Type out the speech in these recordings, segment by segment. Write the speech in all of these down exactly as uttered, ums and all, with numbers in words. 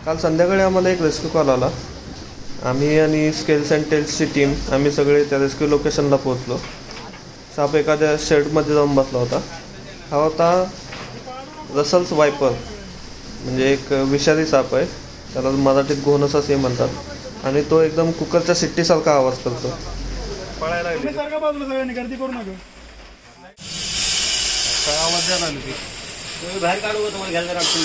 काल संध्याकाळी आम्हाला एक रेस्क्यू कॉल आला. आम्ही आणि स्केल्स अँड टेल्सची टीम आम्ही सगळे त्या रेस्क्यू लोकेशनला पोहोचलो. साप एखाद्या शेडमध्ये जाऊन बसला होता. हा होता रसल्स वायपर, म्हणजे एक विषारी साप आहे. त्याला मराठीत घोणस असे म्हणतात आणि तो एकदम कुकरच्या शिट्टीसारखा आवाज करतो. पळायला लागली सारखा बाजूला सगळ्यांनी गर्दी करू नका. काय आवाज द्यायला लागली ती बाहेर काढू तुम्हाला घ्यायला राखून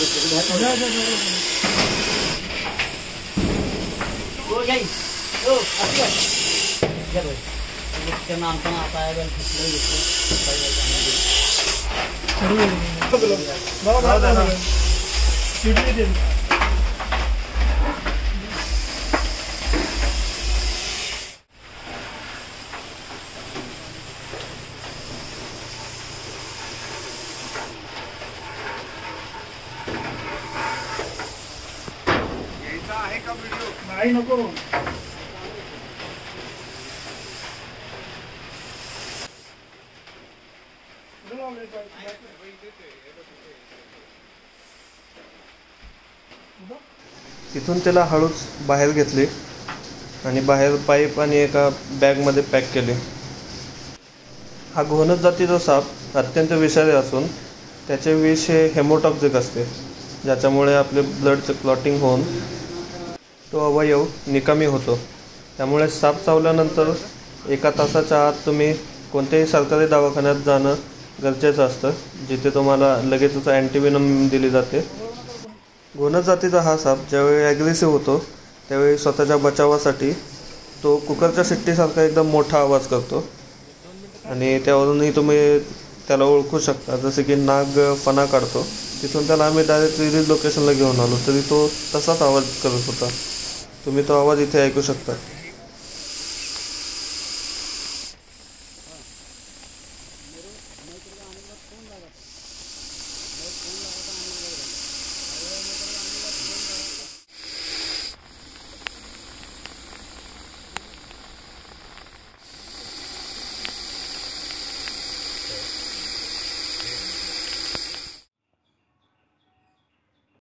नाही नको. तिथून त्याला हळूच बाहेर घेतले आणि बाहेर पाईप आणि एका बॅगमध्ये पॅक केले. हा घोणस जातीचा साप अत्यंत विषारी असून त्याचे विष हे हेमोटॉक्सिक असते, ज्याच्यामुळे आपले ब्लडचं क्लॉटिंग होऊन तो अवयव निकामी होतो. त्यामुळे साप चावल्यानंतर एका तासाच्या आत तुम्ही कोणत्याही सरकारी दवाखान्यात जाणं गरजेचं असतं, जिथे तुम्हाला लगेचच अँटीव्हेनम दिली जाते. घोणस जातीचा हा साप ज्यावेळी ॲग्रेसिव्ह होतो त्यावेळी स्वतःच्या बचावासाठी तो कुकरच्या शिट्टीसारखा एकदम मोठा आवाज करतो आणि त्यावरूनही तुम्ही त्याला ओळखू शकता. जसे की नाग फणा काढतो, तिथून त्याला आम्ही डायरेक्ट रिलीज लोकेशनला घेऊन आलो तरी तो तसाच आवाज करत होता. तुम्ही तो आवाज इथे ऐकू शकता.